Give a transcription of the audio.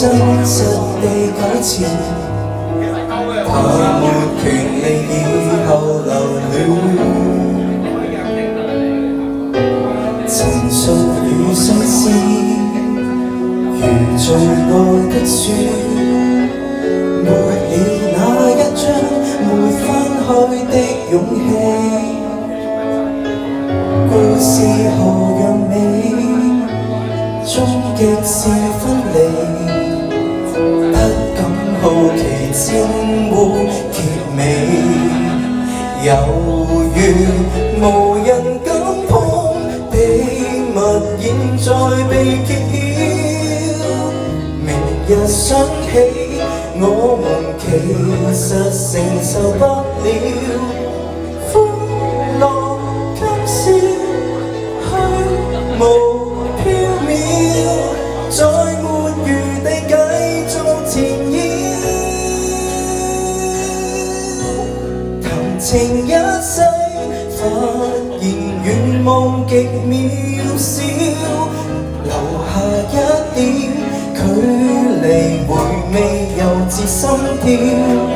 真實地糾纏，他沒權利以後留戀。情緒與相思，如最愛的書，沒了那一張沒翻開的勇氣。故事何樣美，終極是分離，不敢好奇怎會結尾，猶如無人敢碰，秘密現在被揭曉。明日想起，我們其實承受不了。歡樂今宵虛無縹緲，再沒餘地繼續纏繞。談情一世，發現願望極渺小，留下一點距離，回味猶自心跳。